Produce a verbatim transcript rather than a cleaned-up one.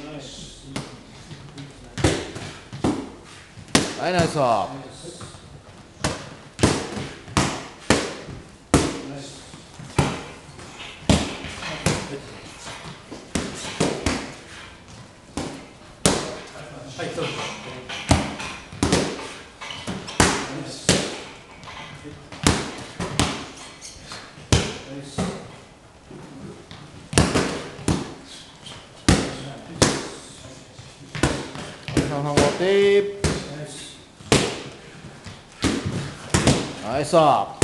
はい、ナイスワープ。 はい、そうです。 半々終わってナイスワープ。